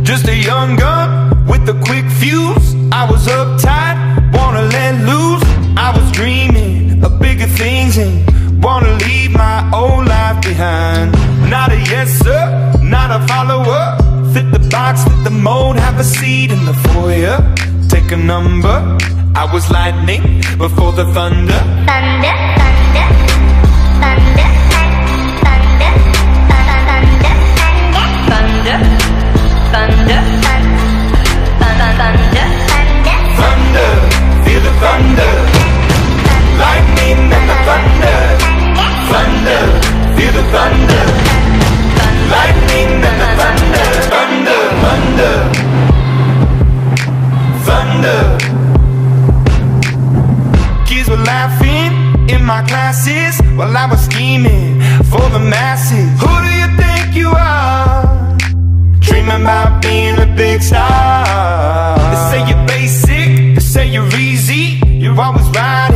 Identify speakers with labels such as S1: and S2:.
S1: Just a young gun with a quick fuse. I was uptight, wanna let loose. I was dreaming of bigger things and wanna leave my old life behind. Not a yes sir, not a follower. Fit the box, fit the mold, have a seat in the foyer. Take a number. I was lightning before the thunder.
S2: Thunder, thunder, thunder, thunder, thunder, thunder, thunder, thunder,
S1: thunder, feel the thunder. Lightning and the thunder. Thunder, feel the thunder. Lightning and the thunder. Thunder, thunder, thunder. Kids were laughing in my classes while I was scheming for the masses. Who do you think you are? Dreaming about being a big star. They say you're basic, they say you're easy. You're always right